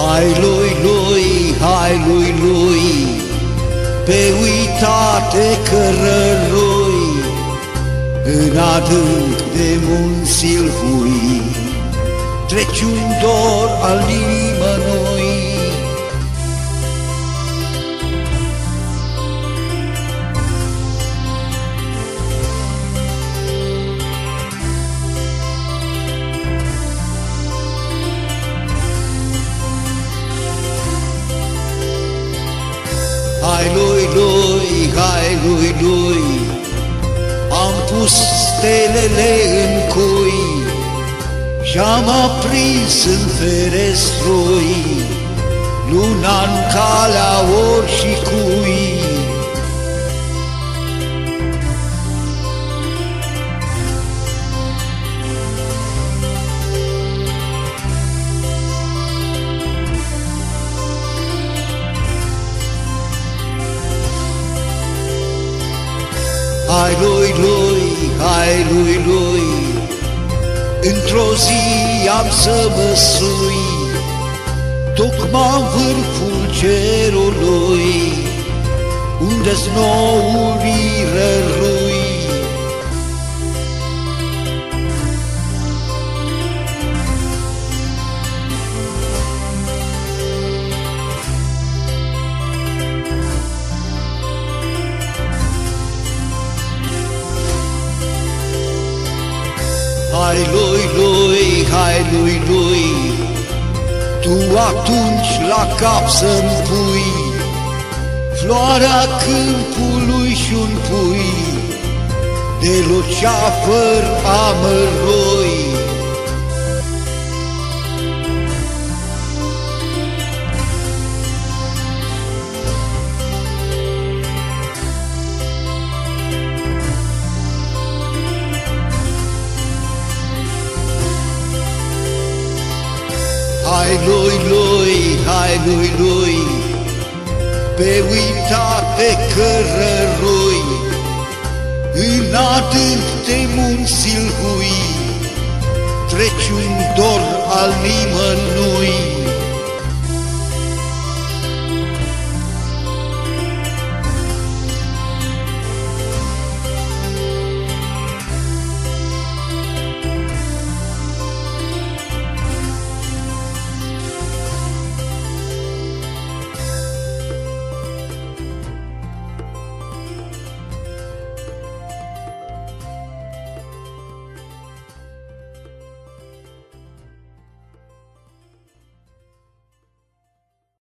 Hai lui, hai lui, pe uitate cărăroi, în adânc de munți silhui, treci un dor al nimănui. Hai lui, am pus stelele în cui și-am aprins în ferestrui luna-n calea oricui. Hai lui, într-o zi am să mă sui, tocmai în vârful cerului, unde-s noul rărui. Hai lui, tu atunci la cap să-mi pui floarea câmpului și-un pui de luceafăr amăroi. Hai lui, pe uitate cărăroi, în adânc de munți silhui, treci un dor al nimănui.